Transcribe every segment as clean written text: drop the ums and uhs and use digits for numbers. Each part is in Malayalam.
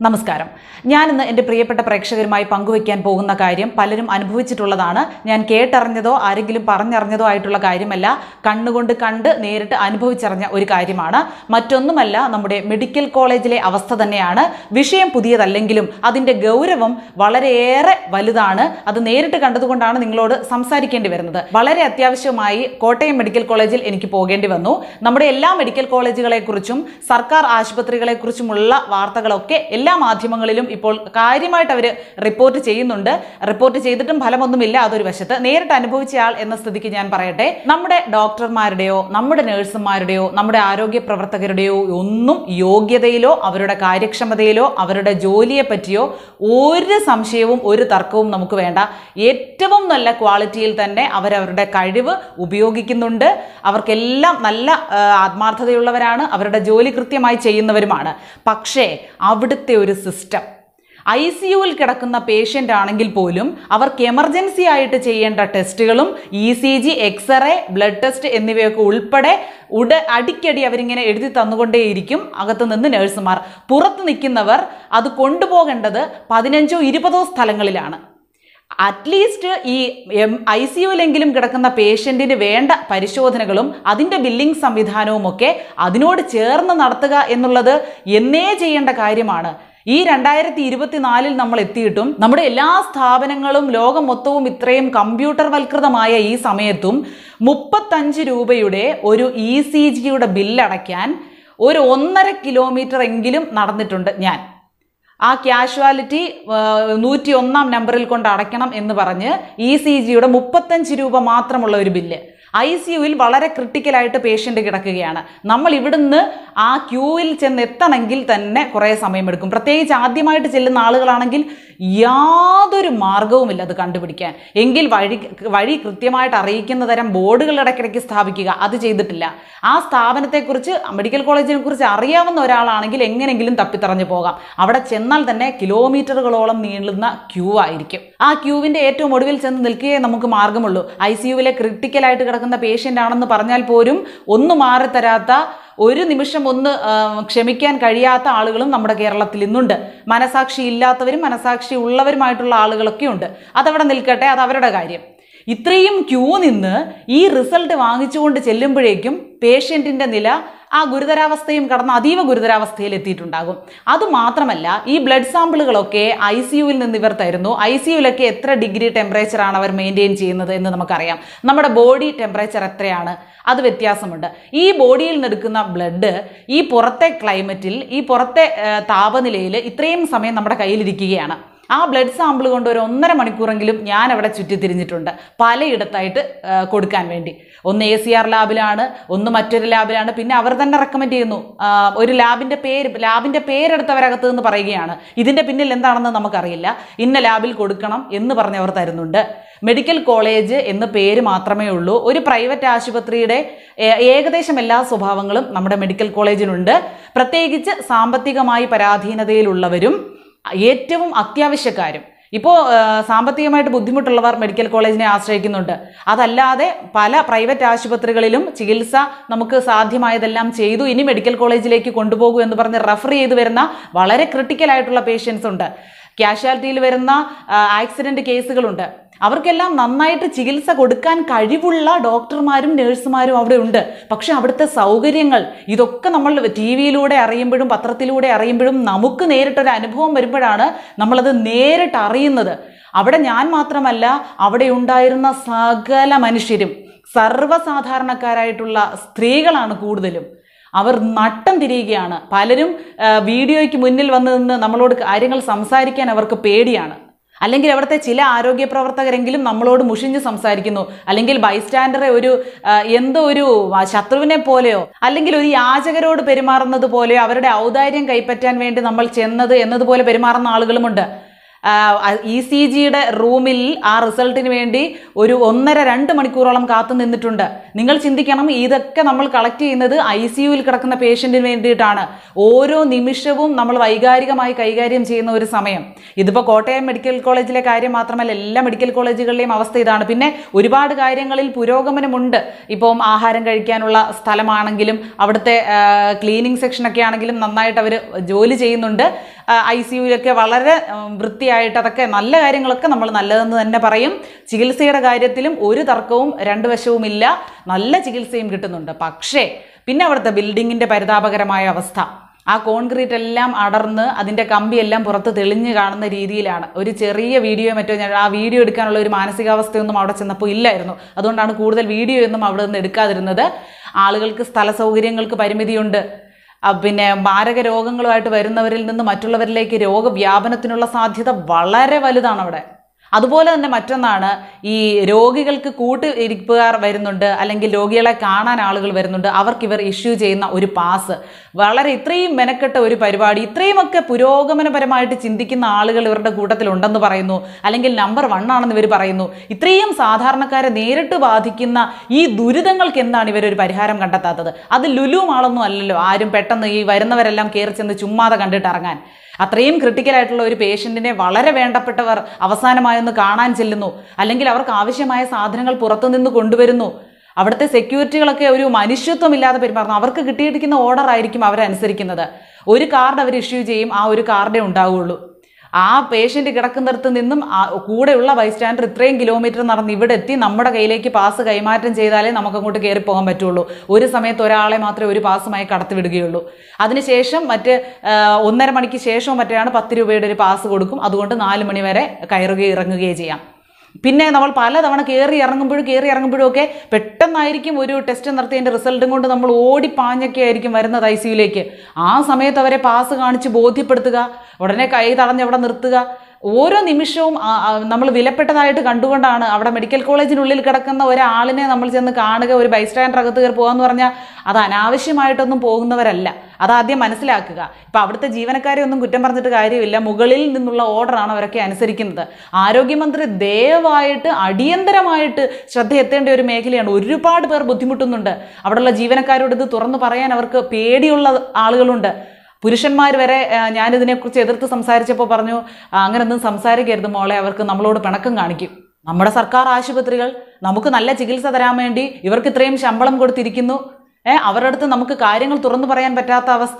നമസ്കാരം. ഞാനിന്ന് എൻ്റെ പ്രിയപ്പെട്ട പ്രേക്ഷകരുമായി പങ്കുവയ്ക്കാൻ പോകുന്ന കാര്യം പലരും അനുഭവിച്ചിട്ടുള്ളതാണ്. ഞാൻ കേട്ടറിഞ്ഞതോ ആരെങ്കിലും പറഞ്ഞറിഞ്ഞതോ ആയിട്ടുള്ള കാര്യമല്ല, കണ്ണുകൊണ്ട് കണ്ട് നേരിട്ട് അനുഭവിച്ചറിഞ്ഞ ഒരു കാര്യമാണ്. മറ്റൊന്നുമല്ല, നമ്മുടെ മെഡിക്കൽ കോളേജിലെ അവസ്ഥ തന്നെയാണ്. വിഷയം പുതിയതല്ലെങ്കിലും അതിൻ്റെ ഗൗരവം വളരെയേറെ വലുതാണ്. അത് നേരിട്ട് കണ്ടതുകൊണ്ടാണ് നിങ്ങളോട് സംസാരിക്കേണ്ടി വരുന്നത്. വളരെ അത്യാവശ്യമായി കോട്ടയം മെഡിക്കൽ കോളേജിൽ എനിക്ക് പോകേണ്ടി വന്നു. നമ്മുടെ എല്ലാ മെഡിക്കൽ കോളേജുകളെക്കുറിച്ചും സർക്കാർ ആശുപത്രികളെക്കുറിച്ചുമുള്ള വാർത്തകളൊക്കെ എല്ലാ മാധ്യമങ്ങളിലും ഇപ്പോൾ കാര്യമായിട്ട് അവർ റിപ്പോർട്ട് ചെയ്യുന്നുണ്ട്. റിപ്പോർട്ട് ചെയ്തിട്ടും ഫലമൊന്നുമില്ല. അതൊരു വശത്ത്. നേരിട്ട് അനുഭവിച്ചയാൾ എന്ന സ്ഥിതിക്ക് ഞാൻ പറയട്ടെ, നമ്മുടെ ഡോക്ടർമാരുടെയോ നമ്മുടെ നഴ്സുമാരുടെയോ നമ്മുടെ ആരോഗ്യ പ്രവർത്തകരുടെയോ ഒന്നും യോഗ്യതയിലോ അവരുടെ കാര്യക്ഷമതയിലോ അവരുടെ ജോലിയെ പറ്റിയോ ഒരു സംശയവും ഒരു തർക്കവും നമുക്ക് വേണ്ട. ഏറ്റവും നല്ല ക്വാളിറ്റിയിൽ തന്നെ അവരവരുടെ കഴിവ് ഉപയോഗിക്കുന്നുണ്ട്. അവർക്കെല്ലാം നല്ല ആത്മാർത്ഥതയുള്ളവരാണ്. അവരുടെ ജോലി കൃത്യമായി ചെയ്യുന്നവരുമാണ്. പക്ഷേ അവിടുത്തെ ഒരു സിസ്റ്റം, ICUവിൽ കിടക്കുന്ന പേഷ്യൻ്റ് ആണെങ്കിൽ പോലും അവർക്ക് എമർജൻസി ആയിട്ട് ചെയ്യേണ്ട ടെസ്റ്റുകളും ECG, എക്സ്റേ, ബ്ലഡ് ടെസ്റ്റ് എന്നിവയൊക്കെ ഉൾപ്പെടെ അടിക്കടി അവരിങ്ങനെ എഴുതി തന്നുകൊണ്ടേയിരിക്കും. അകത്ത് നിന്ന് നഴ്സുമാർ, പുറത്ത് നിൽക്കുന്നവർ അത് കൊണ്ടുപോകേണ്ടത് 15ഓ 20ഓ സ്ഥലങ്ങളിലാണ്. അറ്റ്ലീസ്റ്റ് ഈ ICUവിലെങ്കിലും കിടക്കുന്ന പേഷ്യൻറ്റിന് വേണ്ട പരിശോധനകളും അതിൻ്റെ ബില്ലിംഗ് സംവിധാനവും ഒക്കെ അതിനോട് ചേർന്ന് നടത്തുക എന്നുള്ളത് എന്നേ ചെയ്യേണ്ട കാര്യമാണ്. ഈ 2024 നമ്മൾ എത്തിയിട്ടും നമ്മുടെ എല്ലാ സ്ഥാപനങ്ങളും ലോകം മൊത്തവും ഇത്രയും കമ്പ്യൂട്ടർ വൽകൃതമായ ഈ സമയത്തും 35 രൂപയുടെ ഒരു ECGയുടെ ബില്ലടയ്ക്കാൻ ഒരു 1.5 കിലോമീറ്റർ എങ്കിലും നടന്നിട്ടുണ്ട് ഞാൻ. ആ ക്യാഷ്വാലിറ്റി 101-ാം നമ്പറിൽ കൊണ്ട് അടയ്ക്കണം എന്ന് പറഞ്ഞ് ECGയുടെ 35 രൂപ മാത്രമുള്ള ഒരു ബില്ല്. ICUവിൽ വളരെ ക്രിട്ടിക്കലായിട്ട് പേഷ്യൻ്റ് കിടക്കുകയാണ്. നമ്മൾ ഇവിടുന്ന് ആ ക്യൂവിൽ ചെന്നെത്തണമെങ്കിൽ തന്നെ കുറേ സമയമെടുക്കും. പ്രത്യേകിച്ച് ആദ്യമായിട്ട് ചെല്ലുന്ന ആളുകളാണെങ്കിൽ യാതൊരു മാർഗവുമില്ല അത് കണ്ടുപിടിക്കാൻ. എങ്കിൽ വഴി കൃത്യമായിട്ട് അറിയിക്കുന്ന തരം ബോർഡുകൾ ഇടയ്ക്കിടയ്ക്ക് സ്ഥാപിക്കുക. അത് ചെയ്തിട്ടില്ല. ആ സ്ഥാപനത്തെക്കുറിച്ച്, മെഡിക്കൽ കോളേജിനെ കുറിച്ച് അറിയാവുന്ന ഒരാളാണെങ്കിൽ എങ്ങനെയെങ്കിലും തപ്പിത്തറഞ്ഞു പോകാം. അവിടെ ചെന്നാൽ തന്നെ കിലോമീറ്ററുകളോളം നീളുന്ന ക്യൂ ആയിരിക്കും. ആ ക്യൂവിൻ്റെ ഏറ്റവും ഒടുവിൽ ചെന്ന് നിൽക്കുകയേ നമുക്ക് മാർഗമുള്ളൂ. ICUവിലെ ക്രിട്ടിക്കലായിട്ട് കിടക്കുന്ന പേഷ്യൻ്റ് ആണെന്ന് പറഞ്ഞാൽ പോലും ഒന്ന് മാറിത്തരാത്ത, ഒരു നിമിഷം ഒന്ന് ക്ഷമിക്കാൻ കഴിയാത്ത ആളുകളും നമ്മുടെ കേരളത്തിൽ ഇന്നുണ്ട്. മനസാക്ഷി ഇല്ലാത്തവരും മനസാക്ഷി ഉള്ളവരുമായിട്ടുള്ള ആളുകളൊക്കെ ഉണ്ട്. അതവിടെ നിൽക്കട്ടെ, അത് അവരുടെ കാര്യം. ഇത്രയും ക്യൂ നിന്ന് ഈ റിസൾട്ട് വാങ്ങിച്ചുകൊണ്ട് ചെല്ലുമ്പോഴേക്കും പേഷ്യൻറ്റിൻ്റെ നില ആ ഗുരുതരാവസ്ഥയും കടന്ന് അതീവ ഗുരുതരാവസ്ഥയിൽ എത്തിയിട്ടുണ്ടാകും. അതുമാത്രമല്ല, ഈ ബ്ലഡ് സാമ്പിളുകളൊക്കെ ICUവിൽ നിന്ന് ഇവർ തരുന്നു. ICUവിലൊക്കെ എത്ര ഡിഗ്രി ടെമ്പറേച്ചറാണ് അവർ മെയിൻറ്റെയിൻ ചെയ്യുന്നത് എന്ന് നമുക്കറിയാം. നമ്മുടെ ബോഡി ടെമ്പറേച്ചർ എത്രയാണ്, അത് വ്യത്യാസമുണ്ട്. ഈ ബോഡിയിൽ നിന്നെടുക്കുന്ന ബ്ലഡ് ഈ പുറത്തെ ക്ലൈമറ്റിൽ, ഈ പുറത്തെ താപനിലയിൽ ഇത്രയും സമയം നമ്മുടെ കയ്യിലിരിക്കുകയാണ്. ആ ബ്ലഡ് സാമ്പിൾ കൊണ്ട് ഒരു 1.5 മണിക്കൂറെങ്കിലും ഞാൻ അവിടെ ചുറ്റിത്തിരിഞ്ഞിട്ടുണ്ട്, പലയിടത്തായിട്ട് കൊടുക്കാൻ വേണ്ടി. ഒന്ന് ACR ലാബിലാണ്, ഒന്ന് മറ്റൊരു ലാബിലാണ്. പിന്നെ അവർ തന്നെ റെക്കമെൻഡ് ചെയ്യുന്നു, ഒരു ലാബിൻ്റെ പേരെടുത്തവരകത്ത് നിന്ന് പറയുകയാണ്, ഇതിൻ്റെ പിന്നിൽ എന്താണെന്ന് നമുക്കറിയില്ല, ഇന്ന ലാബിൽ കൊടുക്കണം എന്ന് പറഞ്ഞവർ തരുന്നുണ്ട്. മെഡിക്കൽ കോളേജ് എന്ന പേര് മാത്രമേ ഉള്ളൂ. ഒരു പ്രൈവറ്റ് ആശുപത്രിയുടെ ഏകദേശം എല്ലാ സ്വഭാവങ്ങളും നമ്മുടെ മെഡിക്കൽ കോളേജിനുണ്ട്. പ്രത്യേകിച്ച് സാമ്പത്തികമായി പരാധീനതയിലുള്ളവരും ഏറ്റവും അത്യാവശ്യക്കാരും. ഇപ്പോൾ സാമ്പത്തികമായിട്ട് ബുദ്ധിമുട്ടുള്ളവർ മെഡിക്കൽ കോളേജിനെ ആശ്രയിക്കുന്നുണ്ട്. അതല്ലാതെ പല പ്രൈവറ്റ് ആശുപത്രികളിലും ചികിത്സ നമുക്ക് സാധ്യമായതെല്ലാം ചെയ്തു, ഇനി മെഡിക്കൽ കോളേജിലേക്ക് കൊണ്ടുപോകൂ എന്ന് പറഞ്ഞ് റെഫർ ചെയ്ത് വരുന്ന വളരെ ക്രിട്ടിക്കലായിട്ടുള്ള പേഷ്യൻസ് ഉണ്ട്. ക്യാഷ്വാലിറ്റിയിൽ വരുന്ന ആക്സിഡൻറ്റ് കേസുകളുണ്ട്. അവർക്കെല്ലാം നന്നായിട്ട് ചികിത്സ കൊടുക്കാൻ കഴിവുള്ള ഡോക്ടർമാരും നഴ്സുമാരും അവിടെ ഉണ്ട്. പക്ഷെ അവിടുത്തെ സൗകര്യങ്ങൾ, ഇതൊക്കെ നമ്മൾ TV-യിലൂടെ അറിയുമ്പോഴും പത്രത്തിലൂടെ അറിയുമ്പോഴും നമുക്ക് നേരിട്ടൊരു അനുഭവം വരുമ്പോഴാണ് നമ്മളത് നേരിട്ട് അറിയുന്നത്. അവിടെ ഞാൻ മാത്രമല്ല, അവിടെ ഉണ്ടായിരുന്ന സകല മനുഷ്യരും സർവ്വസാധാരണക്കാരായിട്ടുള്ള സ്ത്രീകളാണ് കൂടുതലും. അവർ നട്ടം തിരിയുകയാണ്. പലരും വീഡിയോയ്ക്ക് മുന്നിൽ വന്ന് നിന്ന് നമ്മളോട് കാര്യങ്ങൾ സംസാരിക്കാൻ അവർക്ക് പേടിയാണ്. അല്ലെങ്കിൽ അവിടുത്തെ ചില ആരോഗ്യ പ്രവർത്തകരെങ്കിലും നമ്മളോട് മുഷിഞ്ഞ് സംസാരിക്കുന്നു. അല്ലെങ്കിൽ ബൈസ്റ്റാൻഡറെ എന്തോ ഒരു ശത്രുവിനെ പോലെയോ അല്ലെങ്കിൽ ഒരു യാചകരോട് പെരുമാറുന്നത് പോലെയോ, അവരുടെ ഔദാര്യം കൈപ്പറ്റാൻ വേണ്ടി നമ്മൾ ചെന്നത് എന്നതുപോലെ പെരുമാറുന്ന ആളുകളുമുണ്ട്. ECGയുടെ റൂമിൽ ആ റിസൾട്ടിന് വേണ്ടി ഒരു 1.5-2 മണിക്കൂറോളം കാത്തു നിന്നിട്ടുണ്ട്. നിങ്ങൾ ചിന്തിക്കണം, ഇതൊക്കെ നമ്മൾ കളക്ട് ചെയ്യുന്നത് ICUവിൽ കിടക്കുന്ന പേഷ്യന്റിന് വേണ്ടിയിട്ടാണ്. ഓരോ നിമിഷവും നമ്മൾ വൈകാരികമായി കൈകാര്യം ചെയ്യുന്ന ഒരു സമയം. ഇതിപ്പോൾ കോട്ടയം മെഡിക്കൽ കോളേജിലെ കാര്യം മാത്രമല്ല, എല്ലാ മെഡിക്കൽ കോളേജുകളിലെയും അവസ്ഥ ഇതാണ്. പിന്നെ ഒരുപാട് കാര്യങ്ങളിൽ പുരോഗമനമുണ്ട്. ഇപ്പം ആഹാരം കഴിക്കാനുള്ള സ്ഥലമാണെങ്കിലും അവിടുത്തെ ക്ലീനിങ് സെക്ഷനൊക്കെ ആണെങ്കിലും നന്നായിട്ട് അവർ ജോലി ചെയ്യുന്നുണ്ട്. ICUവിലൊക്കെ വളരെ വൃത്തിയായിട്ട് അതൊക്കെ നല്ല കാര്യങ്ങളൊക്കെ നമ്മൾ നല്ലതെന്ന് തന്നെ പറയും. ചികിത്സയുടെ കാര്യത്തിലും ഒരു തർക്കവും രണ്ട് വശവുമില്ല, നല്ല ചികിത്സയും കിട്ടുന്നുണ്ട്. പക്ഷേ പിന്നെ അവിടുത്തെ ബിൽഡിങ്ങിൻ്റെ പരിതാപകരമായ അവസ്ഥ, ആ കോൺക്രീറ്റ് എല്ലാം അടർന്ന് അതിൻ്റെ കമ്പിയെല്ലാം പുറത്ത് തെളിഞ്ഞു കാണുന്ന രീതിയിലാണ്. ഒരു ചെറിയ വീഡിയോ മറ്റോ ആ വീഡിയോ എടുക്കാനുള്ള ഒരു മാനസികാവസ്ഥയൊന്നും അവിടെ ചെന്നപ്പോൾ ഇല്ലായിരുന്നു. അതുകൊണ്ടാണ് കൂടുതൽ വീഡിയോ ഒന്നും അവിടെ നിന്ന് എടുക്കാതിരുന്നത്. ആളുകൾക്ക് സ്ഥല സൗകര്യങ്ങൾക്ക് പരിമിതിയുണ്ട്. പിന്നെ മാരക രോഗങ്ങളുമായിട്ട് വരുന്നവരിൽ നിന്ന് മറ്റുള്ളവരിലേക്ക് രോഗവ്യാപനത്തിനുള്ള സാധ്യത വളരെ വലുതാണ് അവിടെ. അതുപോലെ തന്നെ മറ്റൊന്നാണ്, ഈ രോഗികൾക്ക് കൂട്ടിരിപ്പുകാർ വരുന്നുണ്ട്, അല്ലെങ്കിൽ രോഗികളെ കാണാൻ ആളുകൾ വരുന്നുണ്ട്. അവർക്കിവർ ഇഷ്യൂ ചെയ്യുന്ന ഒരു പാസ്, വളരെ ഇത്രയും മെനക്കെട്ട ഒരു പരിപാടി, ഇത്രയുമൊക്കെ പുരോഗമനപരമായിട്ട് ചിന്തിക്കുന്ന ആളുകൾ ഇവരുടെ കൂട്ടത്തിലുണ്ടെന്ന് പറയുന്നു, അല്ലെങ്കിൽ നമ്പർ 1 ആണെന്ന് ഇവർ പറയുന്നു. ഇത്രയും സാധാരണക്കാരെ നേരിട്ട് ബാധിക്കുന്ന ഈ ദുരിതങ്ങൾക്ക് എന്താണ് ഇവരൊരു പരിഹാരം കണ്ടെത്താത്തത്? അത് ലുലു മാളൊന്നും അല്ലല്ലോ ആരും പെട്ടെന്ന് ഈ വരുന്നവരെല്ലാം കയറി ചെന്ന് ചുമ്മാതെ കണ്ടിട്ട് ഇറങ്ങാൻ. അത്രയും ക്രിട്ടിക്കലായിട്ടുള്ള ഒരു പേഷ്യൻറ്റിനെ വളരെ വേണ്ടപ്പെട്ടവർ അവസാനമായൊന്ന് കാണാൻ ചെല്ലുന്നു, അല്ലെങ്കിൽ അവർക്ക് ആവശ്യമായ സാധനങ്ങൾ പുറത്തുനിന്ന് കൊണ്ടുവരുന്നു. അവിടുത്തെ സെക്യൂരിറ്റികളൊക്കെ ഒരു മനുഷ്യത്വമില്ലാതെ പെരുമാറുന്നു. അവർക്ക് കിട്ടിയിരിക്കുന്ന ഓർഡർ ആയിരിക്കും അവരനുസരിക്കുന്നത്. ഒരു കാർഡ് അവർ ഇഷ്യൂ ചെയ്യും, ആ ഒരു കാർഡേ ഉണ്ടാവുകയുള്ളൂ. ആ പേഷ്യൻ്റ് കിടക്കുന്നിടത്ത് നിന്നും കൂടെയുള്ള ബൈസ്റ്റാൻഡർ ഇത്രയും കിലോമീറ്റർ നടന്ന് ഇവിടെ എത്തി നമ്മുടെ കയ്യിലേക്ക് പാസ് കൈമാറ്റം ചെയ്താലേ നമുക്കങ്ങോട്ട് കയറി പോകാൻ പറ്റുള്ളൂ. ഒരു സമയത്ത് ഒരാളെ മാത്രമേ ഒരു പാസുമായി കടത്തിവിടുകയുള്ളൂ. അതിനുശേഷം 1.5 മണിക്ക് ശേഷവും മറ്റാണ് 10 രൂപയുടെ ഒരു പാസ് കൊടുക്കും. അതുകൊണ്ട് 4 മണി വരെ കയറുകയും ഇറങ്ങുകയും ചെയ്യാം. പിന്നെ നമ്മൾ പലതവണ കയറി ഇറങ്ങുമ്പോഴും ഒക്കെ പെട്ടെന്നായിരിക്കും ഒരു ടെസ്റ്റ് നടത്തിയതിൻ്റെ റിസൾട്ടും കൊണ്ട് നമ്മൾ ഓടിപ്പാഞ്ഞൊക്കെ ആയിരിക്കും വരുന്നത് ICUവിലേക്ക്. ആ സമയത്ത് അവരെ പാസ് കാണിച്ച് ബോധ്യപ്പെടുത്തുക, ഉടനെ കൈ തടഞ്ഞ് അവിടെ നിർത്തുക. ഓരോ നിമിഷവും നമ്മൾ വിലപ്പെട്ടതായിട്ട് കണ്ടുകൊണ്ടാണ് അവിടെ മെഡിക്കൽ കോളേജിനുള്ളിൽ കിടക്കുന്ന ഒരാളിനെ നമ്മൾ ചെന്ന് കാണുക, ഒരു ബൈസ്റ്റാൻഡർ അകത്ത് കയറി പോകാന്ന് പറഞ്ഞാൽ അത് അനാവശ്യമായിട്ടൊന്നും പോകുന്നവരല്ല. അതാദ്യം മനസ്സിലാക്കുക. ഇപ്പം അവിടുത്തെ ജീവനക്കാരെ ഒന്നും കുറ്റം പറഞ്ഞിട്ട് കാര്യമില്ല, മുകളിൽ നിന്നുള്ള ഓർഡറാണ് അവരൊക്കെ അനുസരിക്കുന്നത്. ആരോഗ്യമന്ത്രി ദയവായിട്ട് അടിയന്തരമായിട്ട് ശ്രദ്ധ എത്തേണ്ട ഒരു മേഖലയാണ്. ഒരുപാട് പേർ ബുദ്ധിമുട്ടുന്നുണ്ട്. അവിടെയുള്ള ജീവനക്കാരോട് ഇത് തുറന്നു പറയാൻ അവർക്ക് പേടിയുള്ള ആളുകളുണ്ട്. പുരുഷന്മാർ വരെ ഞാനിതിനെക്കുറിച്ച് എതിർത്ത് സംസാരിച്ചപ്പോൾ പറഞ്ഞു, അങ്ങനെയൊന്നും സംസാരിക്കരുത് മോളെ, അവർക്ക് നമ്മളോട് പിണക്കം കാണിക്കും. നമ്മുടെ സർക്കാർ ആശുപത്രികൾ നമുക്ക് നല്ല ചികിത്സ തരാൻ വേണ്ടി ഇവർക്ക് ഇത്രയും ശമ്പളം കൊടുത്തിരിക്കുന്നു. അവരുടെ അടുത്ത് നമുക്ക് കാര്യങ്ങൾ തുറന്നു പറയാൻ പറ്റാത്ത അവസ്ഥ.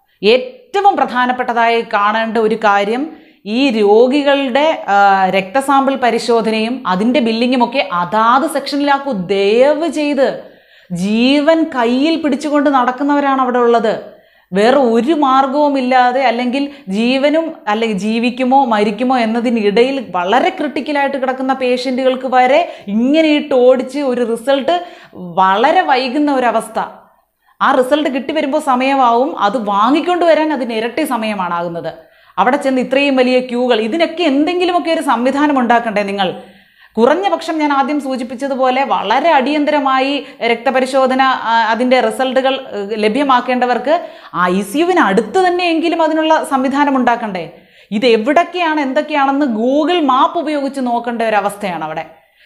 ഏറ്റവും പ്രധാനപ്പെട്ടതായി കാണേണ്ട ഒരു കാര്യം, ഈ രോഗികളുടെ രക്തസാമ്പിൾ പരിശോധനയും അതിൻ്റെ ബില്ലിങ്ങും ഒക്കെ അതാത് സെക്ഷനിലാക്കൂ ദയവ് ചെയ്ത്. ജീവൻ കയ്യിൽ പിടിച്ചുകൊണ്ട് നടക്കുന്നവരാണ് അവിടെ ഉള്ളത്. വേറെ ഒരു മാർഗവുമില്ലാതെ, അല്ലെങ്കിൽ ജീവനും അല്ലെങ്കിൽ ജീവിക്കുമോ മരിക്കുമോ എന്നതിനിടയിൽ വളരെ ക്രിട്ടിക്കലായിട്ട് കിടക്കുന്ന പേഷ്യൻറ്റുകൾക്ക് വരെ ഇങ്ങനെ ഇട്ട് ഓടിച്ച് ഒരു റിസൾട്ട് വളരെ വൈകുന്ന ഒരവസ്ഥ. ആ റിസൾട്ട് കിട്ടി വരുമ്പോൾ സമയമാവും, അത് വാങ്ങിക്കൊണ്ട് വരാൻ അതിന് ഇരട്ടി സമയമാണാകുന്നത്. അവിടെ ചെന്ന് ഇത്രയും വലിയ ക്യൂകൾ, ഇതിനൊക്കെ എന്തെങ്കിലുമൊക്കെ ഒരു സംവിധാനം ഉണ്ടാക്കണ്ടേ നിങ്ങൾ? കുറഞ്ഞ പക്ഷം ഞാൻ ആദ്യം സൂചിപ്പിച്ചതുപോലെ വളരെ അടിയന്തരമായി രക്തപരിശോധന അതിൻ്റെ റിസൾട്ടുകൾ ലഭ്യമാക്കേണ്ടവർക്ക് ICUവിന് അടുത്ത് തന്നെയെങ്കിലും അതിനുള്ള സംവിധാനം ഉണ്ടാക്കണ്ടേ? ഇത് എവിടൊക്കെയാണ് എന്തൊക്കെയാണെന്ന് ഗൂഗിൾ മാപ്പ് ഉപയോഗിച്ച് നോക്കേണ്ട ഒരവസ്ഥയാണ് അവിടെ.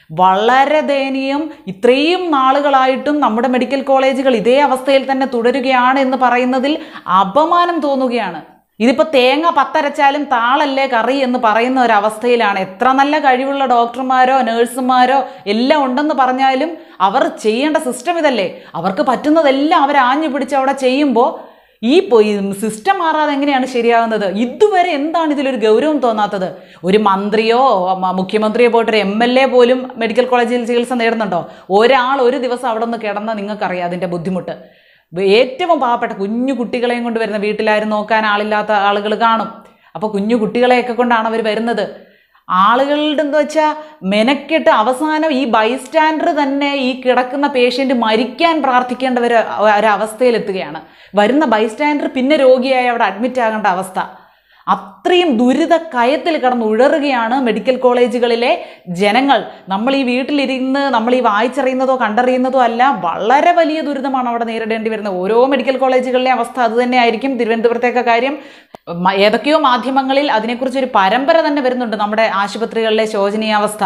വളരെ ദയനീയം. ഇത്രയും നാളുകളായിട്ടും നമ്മുടെ മെഡിക്കൽ കോളേജുകൾ ഇതേ അവസ്ഥയിൽ തന്നെ തുടരുകയാണ് എന്ന് പറയുന്നതിൽ അപമാനം തോന്നുകയാണ്. ഇതിപ്പോൾ തേങ്ങ 10 അരച്ചാലും താളല്ലേ കറി എന്ന് പറയുന്ന ഒരവസ്ഥയിലാണ്. എത്ര നല്ല കഴിവുള്ള ഡോക്ടർമാരോ നഴ്സുമാരോ എല്ലാം ഉണ്ടെന്ന് പറഞ്ഞാലും അവർ ചെയ്യേണ്ട സിസ്റ്റം ഇതല്ലേ. അവർക്ക് പറ്റുന്നതെല്ലാം അവർ ആഞ്ഞു പിടിച്ച് അവിടെ ചെയ്യുമ്പോൾ ഈ സിസ്റ്റം മാറാതെ എങ്ങനെയാണ് ശരിയാകുന്നത്? ഇതുവരെ എന്താണ് ഇതിലൊരു ഗൗരവം തോന്നാത്തത്? ഒരു മന്ത്രിയോ മുഖ്യമന്ത്രിയോ പോയിട്ടൊരു MLA പോലും മെഡിക്കൽ കോളേജിൽ ചികിത്സ നേടുന്നുണ്ടോ? ഒരാൾ ഒരു ദിവസം അവിടെ നിന്ന് കിടന്നാൽ നിങ്ങൾക്കറിയാം അതിൻ്റെ ബുദ്ധിമുട്ട്. ഏറ്റവും പാവപ്പെട്ട കുഞ്ഞു കുട്ടികളെയും കൊണ്ട് വരുന്ന, വീട്ടിലാരും നോക്കാൻ ആളില്ലാത്ത ആളുകൾ കാണും. അപ്പോൾ കുഞ്ഞു കുട്ടികളെയൊക്കെ കൊണ്ടാണ് അവർ വരുന്നത്. ആളുകളുടെ എന്താ വെച്ചാൽ മെനക്കെട്ട് അവസാനം ഈ ബൈസ്റ്റാൻഡർ തന്നെ ഈ കിടക്കുന്ന പേഷ്യൻ്റ് മരിക്കാൻ പ്രാർത്ഥിക്കേണ്ട ഒരവസ്ഥയിലെത്തുകയാണ്. വരുന്ന ബൈസ്റ്റാൻഡർ പിന്നെ രോഗിയായി അവിടെ അഡ്മിറ്റ് ആകേണ്ട അവസ്ഥ. അത്രയും ദുരിത കയത്തിൽ കിടന്ന് ഉഴറുകയാണ് മെഡിക്കൽ കോളേജുകളിലെ ജനങ്ങൾ. നമ്മൾ ഈ വീട്ടിലിരുന്ന് നമ്മൾ ഈ വായിച്ചറിയുന്നതോ കണ്ടറിയുന്നതോ അല്ല, വളരെ വലിയ ദുരിതമാണ് അവിടെ നേരിടേണ്ടി വരുന്നത്. ഓരോ മെഡിക്കൽ കോളേജുകളിലെ അവസ്ഥ അത് തന്നെയായിരിക്കും. തിരുവനന്തപുരത്തേക്ക് കാര്യം ഏതൊക്കെയോ മാധ്യമങ്ങളിൽ അതിനെക്കുറിച്ചൊരു പരമ്പര തന്നെ വരുന്നുണ്ട്, നമ്മുടെ ആശുപത്രികളിലെ ശോചനീയാവസ്ഥ.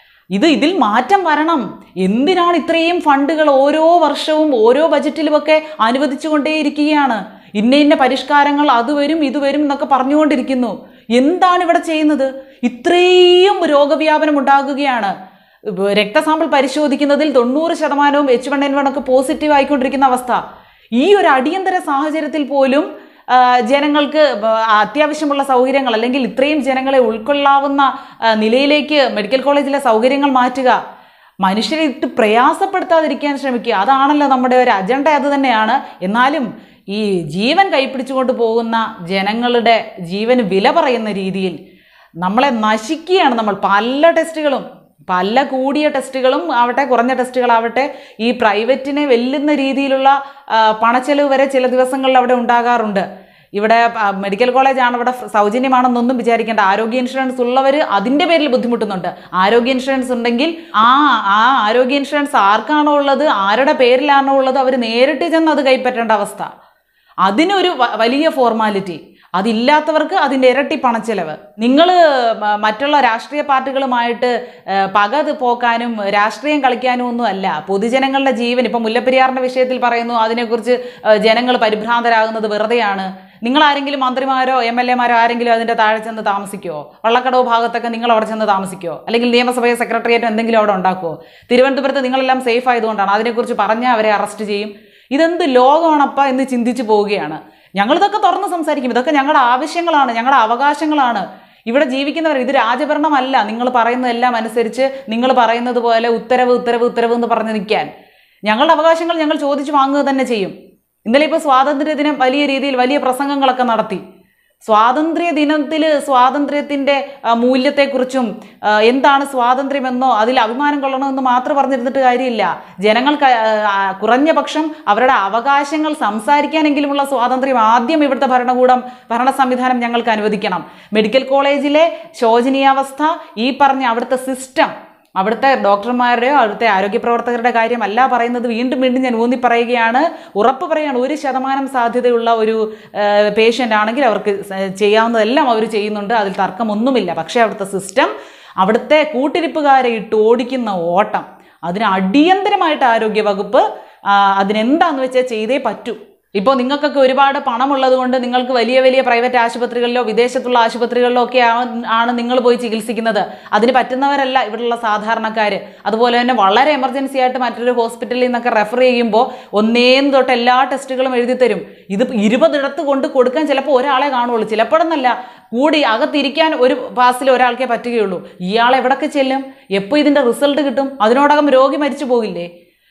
ഇതിൽ മാറ്റം വരണം. എന്തിനാണ് ഇത്രയും ഫണ്ടുകൾ ഓരോ വർഷവും ഓരോ ബജറ്റിലുമൊക്കെ അനുവദിച്ചുകൊണ്ടേയിരിക്കുകയാണ്? ഇന്ന പരിഷ്കാരങ്ങൾ അത് വരും ഇത് വരും എന്നൊക്കെ പറഞ്ഞുകൊണ്ടിരിക്കുന്നു. എന്താണ് ഇവിടെ ചെയ്യുന്നത്? ഇത്രയും രോഗവ്യാപനം ഉണ്ടാകുകയാണ്. രക്തസാമ്പിൾ പരിശോധിക്കുന്നതിൽ 90% H1N1 ഒക്കെ പോസിറ്റീവ് ആയിക്കൊണ്ടിരിക്കുന്ന അവസ്ഥ. ഈ ഒരു അടിയന്തര സാഹചര്യത്തിൽ പോലും ജനങ്ങൾക്ക് അത്യാവശ്യമുള്ള സൗകര്യങ്ങൾ, അല്ലെങ്കിൽ ഇത്രയും ജനങ്ങളെ ഉൾക്കൊള്ളാവുന്ന നിലയിലേക്ക് മെഡിക്കൽ കോളേജിലെ സൗകര്യങ്ങൾ മാറ്റുക, മനുഷ്യരെ ഇട്ട് പ്രയാസപ്പെടുത്താതിരിക്കാൻ ശ്രമിക്കുക. അതാണല്ലോ നമ്മുടെ ഒരു അജണ്ട, അത് തന്നെയാണ്. എന്നാലും ഈ ജീവൻ കൈപ്പിടിച്ചുകൊണ്ട് പോകുന്ന ജനങ്ങളുടെ ജീവന് വില പറയുന്ന രീതിയിൽ നമ്മളെ നശിക്കുകയാണ് നമ്മൾ. പല ടെസ്റ്റുകളും, പല കൂടിയ ടെസ്റ്റുകളും ആവട്ടെ കുറഞ്ഞ ടെസ്റ്റുകളാവട്ടെ, ഈ പ്രൈവറ്റിനെ വെല്ലുന്ന രീതിയിലുള്ള പണച്ചെലവ് വരെ ചില ദിവസങ്ങളിൽ അവിടെ ഉണ്ടാകാറുണ്ട്. ഇവിടെ മെഡിക്കൽ കോളേജാണ്, ഇവിടെ സൗജന്യമാണെന്നൊന്നും വിചാരിക്കേണ്ട. ആരോഗ്യ ഇൻഷുറൻസ് ഉള്ളവർ അതിൻ്റെ പേരിൽ ബുദ്ധിമുട്ടുന്നുണ്ട്. ആരോഗ്യ ഇൻഷുറൻസ് ഉണ്ടെങ്കിൽ ആ ആരോഗ്യ ഇൻഷുറൻസ് ആർക്കാണോ ഉള്ളത്, ആരുടെ പേരിലാണോ ഉള്ളത്, അവർ നേരിട്ട് ചെന്ന് അത് കൈപ്പറ്റേണ്ട അവസ്ഥ. അതിനൊരു വലിയ ഫോർമാലിറ്റി. അതില്ലാത്തവർക്ക് അതിൻ്റെ ഇരട്ടി പണച്ചെലവ്. നിങ്ങൾ മറ്റുള്ള രാഷ്ട്രീയ പാർട്ടികളുമായിട്ട് പക പോക്കാനും രാഷ്ട്രീയം കളിക്കാനും ഒന്നും അല്ല. പൊതുജനങ്ങളുടെ ജീവൻ, ഇപ്പം മുല്ലപ്പെരിയാറിൻ്റെ വിഷയത്തിൽ പറയുന്നു, അതിനെക്കുറിച്ച് ജനങ്ങൾ പരിഭ്രാന്തരാകുന്നത് വെറുതെയാണ്. നിങ്ങൾ ആരെങ്കിലും മന്ത്രിമാരോ MLA മാരോ ആരെങ്കിലും അതിൻ്റെ താഴെ ചെന്ന് താമസിക്കുമോ? വള്ളക്കടവ് ഭാഗത്തൊക്കെ നിങ്ങൾ അവിടെ ചെന്ന് താമസിക്കുമോ? അല്ലെങ്കിൽ നിയമസഭയോ സെക്രട്ടേറിയറ്റോ എന്തെങ്കിലും അവിടെ ഉണ്ടാക്കുമോ? തിരുവനന്തപുരത്ത് നിങ്ങളെല്ലാം സേഫ് ആയതുകൊണ്ടാണ്. അതിനെക്കുറിച്ച് പറഞ്ഞാൽ അവരെ അറസ്റ്റ് ചെയ്യും. ഇതെന്ത് ലോകമാണപ്പ എന്ന് ചിന്തിച്ചു പോവുകയാണ്. ഞങ്ങളിതൊക്കെ തുറന്ന് സംസാരിക്കും. ഇതൊക്കെ ഞങ്ങളുടെ ആവശ്യങ്ങളാണ്, ഞങ്ങളുടെ അവകാശങ്ങളാണ്. ഇവിടെ ജീവിക്കുന്നവർ, ഇത് രാജഭരണമല്ല. നിങ്ങൾ പറയുന്നതെല്ലാം അനുസരിച്ച് നിങ്ങൾ പറയുന്നത് പോലെ ഉത്തരവ് ഉത്തരവ് ഉത്തരവ് എന്ന് പറഞ്ഞ് നിൽക്കാൻ. ഞങ്ങളുടെ അവകാശങ്ങൾ ഞങ്ങൾ ചോദിച്ചു വാങ്ങുക തന്നെ ചെയ്യും. ഇന്നലെ ഇപ്പോൾ സ്വാതന്ത്ര്യദിനം വലിയ രീതിയിൽ വലിയ പ്രസംഗങ്ങളൊക്കെ നടത്തി. സ്വാതന്ത്ര്യ ദിനത്തിൽ സ്വാതന്ത്ര്യത്തിൻ്റെ മൂല്യത്തെക്കുറിച്ചും എന്താണ് സ്വാതന്ത്ര്യമെന്നോ അതിൽ അഭിമാനം കൊള്ളണമെന്ന് മാത്രം പറഞ്ഞിരുന്നിട്ട് കാര്യമില്ല. ജനങ്ങൾക്ക് കുറഞ്ഞ പക്ഷം അവരുടെ അവകാശങ്ങൾ സംസാരിക്കാനെങ്കിലുമുള്ള സ്വാതന്ത്ര്യം ആദ്യം ഇവിടുത്തെ ഭരണ സംവിധാനം ഞങ്ങൾക്ക് അനുവദിക്കണം. മെഡിക്കൽ കോളേജിലെ ശോചനീയാവസ്ഥ, ഈ പറഞ്ഞ അവിടുത്തെ സിസ്റ്റം, അവിടുത്തെ ഡോക്ടർമാരുടെയോ അവിടുത്തെ ആരോഗ്യ പ്രവർത്തകരുടെ കാര്യമല്ല പറയുന്നത്. വീണ്ടും വീണ്ടും ഞാൻ ഊന്നി പറയുകയാണ്, ഉറപ്പ് പറയുകയാണ്. 1% സാധ്യതയുള്ള ഒരു പേഷ്യൻ്റ് ആണെങ്കിൽ അവർക്ക് ചെയ്യാവുന്നതെല്ലാം അവർ ചെയ്യുന്നുണ്ട്, അതിൽ തർക്കമൊന്നുമില്ല. പക്ഷേ അവിടുത്തെ സിസ്റ്റം, അവിടുത്തെ കൂട്ടിരിപ്പുകാരെ ഇട്ട് ഓടിക്കുന്ന ഓട്ടം, അതിന് അടിയന്തരമായിട്ട് ആരോഗ്യവകുപ്പ് അതിനെന്താണെന്ന് വെച്ചാൽ ചെയ്തേ പറ്റൂ. ഇപ്പോൾ നിങ്ങൾക്കൊക്കെ ഒരുപാട് പണമുള്ളത് കൊണ്ട് നിങ്ങൾക്ക് വലിയ വലിയ പ്രൈവറ്റ് ആശുപത്രികളിലോ വിദേശത്തുള്ള ആശുപത്രികളിലോ ഒക്കെ ആണ് നിങ്ങൾ പോയി ചികിത്സിക്കുന്നത്. അതിന് പറ്റുന്നവരല്ല ഇവിടെയുള്ള സാധാരണക്കാർ. അതുപോലെ തന്നെ വളരെ എമർജൻസി ആയിട്ട് മറ്റൊരു ഹോസ്പിറ്റലിൽ നിന്നൊക്കെ റെഫർ ചെയ്യുമ്പോൾ 1 തൊട്ട് എല്ലാ ടെസ്റ്റുകളും എഴുതി തരും. ഇത് 20 ഇടത്ത് കൊണ്ട് കൊടുക്കാൻ ചിലപ്പോൾ ഒരാളെ കാണുള്ളൂ. ചിലപ്പോഴെന്നല്ല, കൂടി അകത്തിരിക്കാൻ ഒരു പാസിൽ ഒരാൾക്കേ പറ്റുകയുള്ളൂ. ഇയാൾ എവിടൊക്കെ ചെല്ലും? എപ്പോൾ ഇതിൻ്റെ റിസൾട്ട് കിട്ടും? അതിനോടകം രോഗി മരിച്ചു പോകില്ലേ?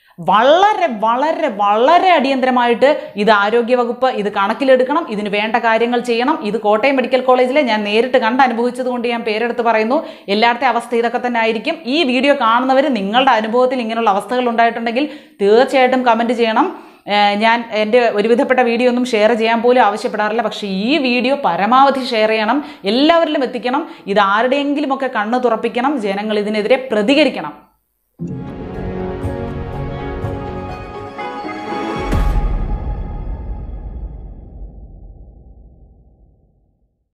വളരെ വളരെ വളരെ അടിയന്തരമായിട്ട് ഇത് ആരോഗ്യവകുപ്പ് ഇത് കണക്കിലെടുക്കണം. ഇതിന് വേണ്ട കാര്യങ്ങൾ ചെയ്യണം. ഇത് കോട്ടയം മെഡിക്കൽ കോളേജിലെ ഞാൻ നേരിട്ട് കണ്ട് അനുഭവിച്ചത് കൊണ്ട് ഞാൻ പേരെടുത്ത് പറയുന്നു. എല്ലായിടത്തെ അവസ്ഥ ഇതൊക്കെ തന്നെ ആയിരിക്കും. ഈ വീഡിയോ കാണുന്നവർ നിങ്ങളുടെ അനുഭവത്തിൽ ഇങ്ങനെയുള്ള അവസ്ഥകൾ ഉണ്ടായിട്ടുണ്ടെങ്കിൽ തീർച്ചയായിട്ടും കമൻറ്റ് ചെയ്യണം. ഞാൻ എൻ്റെ ഒരുവിധപ്പെട്ട വീഡിയോ ഒന്നും ഷെയർ ചെയ്യാൻ പോലും ആവശ്യപ്പെടാറില്ല. പക്ഷേ ഈ വീഡിയോ പരമാവധി ഷെയർ ചെയ്യണം, എല്ലാവരിലും എത്തിക്കണം. ഇത് ആരുടെയെങ്കിലുമൊക്കെ കണ്ണ് തുറപ്പിക്കണം. ജനങ്ങൾ ഇതിനെതിരെ പ്രതികരിക്കണം.